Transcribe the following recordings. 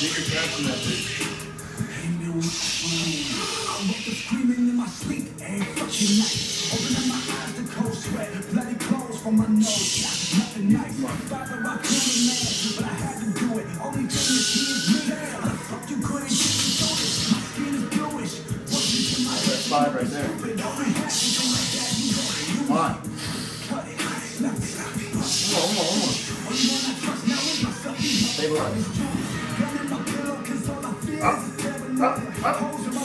your catching that bitch. I woke up screaming in my sleep every fucking night. Opening my eyes to cold sweat, bloody clothes from my nose. Nothing nice. Father, I couldn't imagine, but I had to do it. Only thing you see is me. How the fuck you couldn't get me through this? My skin is bluish. What's in my head? 5 right there. Come on. One more. Stabilize. Up.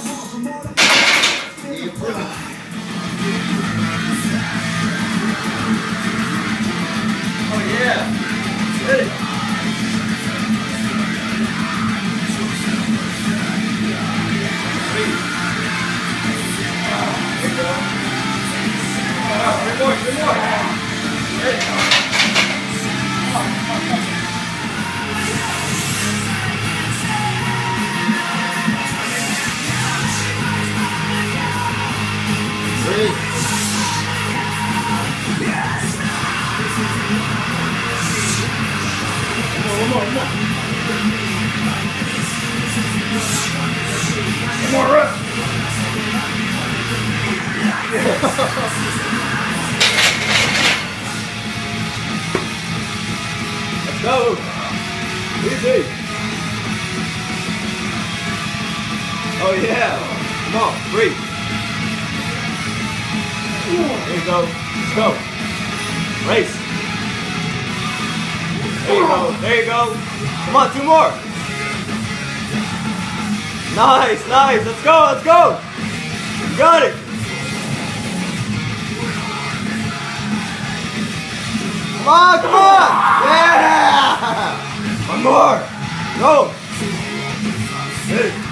Oh yeah. Hit it. Three more. Hit it. One more rep. Let's go. Easy. Oh yeah. Come on, breathe. There you go. Let's go. Race. There you go. Come on, 2 more. Nice. Let's go. You got it. Come on. Yeah. One more. Go. Hit it.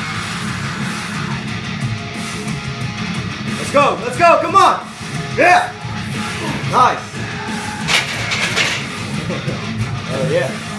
Let's go. Come on. Yeah. Nice. Oh yeah.